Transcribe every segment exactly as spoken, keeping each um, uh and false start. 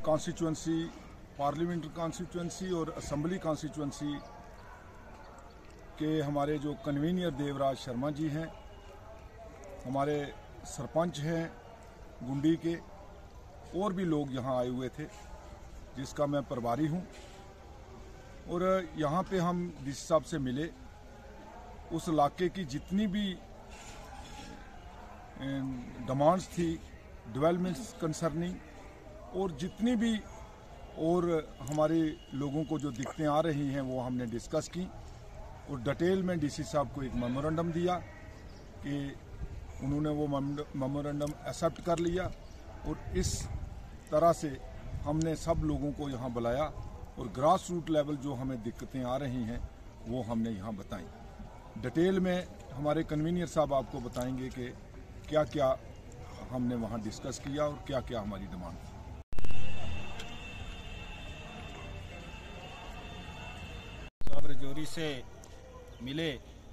Constituency, parliamentary constituency और assembly constituency के हमारे जो कन्वीनर देवराज शर्मा जी हैं, हमारे सरपंच हैं गुंडी के, और भी लोग यहाँ आए हुए थे जिसका मैं प्रभारी हूँ। और यहाँ पे हम डीसी साहब से मिले, उस इलाके की जितनी भी डिमांड्स थी डेवलपमेंट्स कंसर्निंग, और जितनी भी और हमारे लोगों को जो दिक्कतें आ रही हैं वो हमने डिस्कस की। और डिटेल में डीसी साहब को एक मेमोरेंडम दिया कि उन्होंने वो मेमोरेंडम एक्सेप्ट कर लिया। और इस तरह से हमने सब लोगों को यहाँ बुलाया और ग्रास रूट लेवल जो हमें दिक्कतें आ रही हैं वो हमने यहाँ बताई। डिटेल में हमारे कन्वीनर साहब आपको बताएंगे कि क्या क्या हमने वहाँ डिस्कस किया और क्या क्या हमारी डिमांड थी। साहब रजौरी से मिले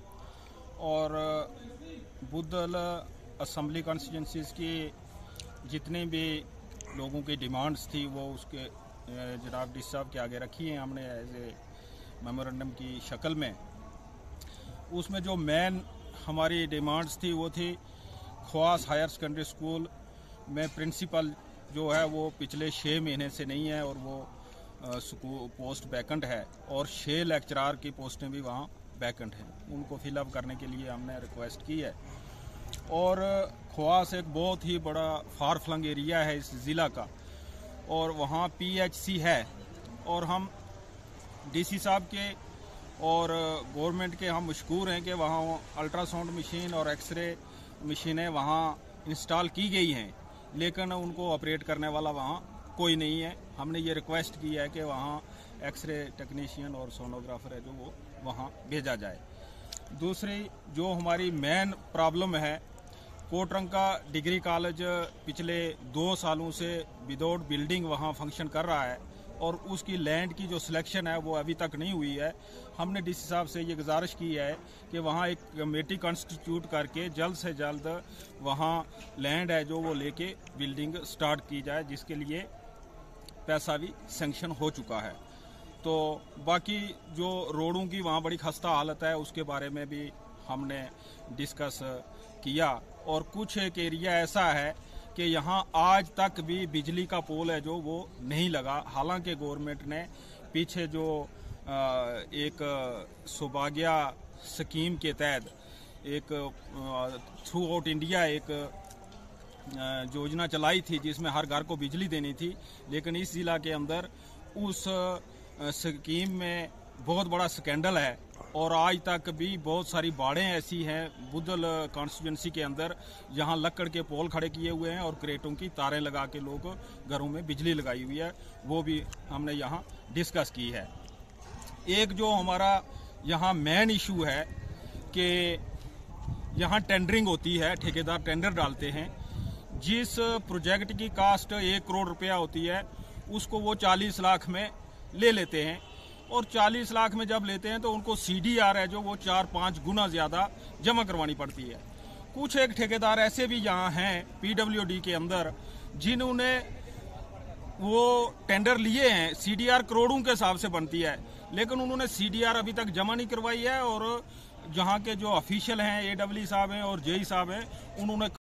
और बुद्धल असम्बली कॉन्स्टिट्यूंसीज की जितने भी लोगों की डिमांड्स थी वो उसके जनाब डी साहब के आगे रखी हैं हमने एज ए मेमोरेंडम की शक्ल में। उसमें जो मेन हमारी डिमांड्स थी वो थी ख्वास हायर सेकेंडरी स्कूल में प्रिंसिपल जो है वो पिछले छः महीने से नहीं है और वो स्कूल पोस्ट वैकेंट है, और छः लेक्चरार की पोस्टें भी वहाँ वैकेंट हैं। उनको फिलअप करने के लिए हमने रिक्वेस्ट की है। और ख्वास एक बहुत ही बड़ा फार फ्लंग एरिया है इस ज़िला का, और वहाँ पीएचसी है, और हम डीसी साहब के और गवर्नमेंट के हम मशकूर हैं कि वहाँ अल्ट्रासाउंड मशीन और एक्सरे मशीनें वहाँ इंस्टॉल की गई हैं, लेकिन उनको ऑपरेट करने वाला वहाँ कोई नहीं है। हमने ये रिक्वेस्ट की है कि वहाँ एक्सरे टेक्नीशियन और सोनोग्राफर है जो वो वहाँ भेजा जाए। दूसरी जो हमारी मेन प्रॉब्लम है, कोटरंका डिग्री कॉलेज पिछले दो सालों से विदाउट बिल्डिंग वहाँ फंक्शन कर रहा है, और उसकी लैंड की जो सिलेक्शन है वो अभी तक नहीं हुई है। हमने डीसी साहब से ये गुजारिश की है कि वहाँ एक कमेटी कॉन्स्टिट्यूट करके जल्द से जल्द वहाँ लैंड है जो वो लेके बिल्डिंग स्टार्ट की जाए, जिसके लिए पैसा भी सैंक्शन हो चुका है। तो बाकी जो रोडों की वहाँ बड़ी खस्ता हालत है उसके बारे में भी हमने डिस्कस किया। और कुछ एक एरिया ऐसा है कि यहाँ आज तक भी बिजली का पोल है जो वो नहीं लगा, हालांकि गवर्नमेंट ने पीछे जो एक सौभाग्य स्कीम के तहत एक थ्रू आउट इंडिया एक योजना चलाई थी जिसमें हर घर को बिजली देनी थी, लेकिन इस जिला के अंदर उस स्कीम में बहुत बड़ा स्कैंडल है, और आज तक भी बहुत सारी बाड़ें ऐसी हैं बुद्धल कॉन्स्टिट्यूंसी के अंदर जहां लकड़ के पोल खड़े किए हुए हैं और क्रेटों की तारें लगा के लोग घरों में बिजली लगाई हुई है, वो भी हमने यहां डिस्कस की है। एक जो हमारा यहां मेन इशू है कि यहां टेंडरिंग होती है, ठेकेदार टेंडर डालते हैं, जिस प्रोजेक्ट की कास्ट एक करोड़ रुपया होती है उसको वो चालीस लाख में ले लेते हैं, और चालीस लाख में जब लेते हैं तो उनको सीडीआर है जो वो चार पाँच गुना ज़्यादा जमा करवानी पड़ती है। कुछ एक ठेकेदार ऐसे भी यहाँ हैं पीडब्ल्यूडी के अंदर जिन्होंने वो टेंडर लिए हैं, सीडीआर करोड़ों के हिसाब से बनती है, लेकिन उन्होंने सीडीआर अभी तक जमा नहीं करवाई है। और जहाँ के जो ऑफिशियल हैं एडब्ल्यू साहब हैं और जेई साहब हैं, उन्होंने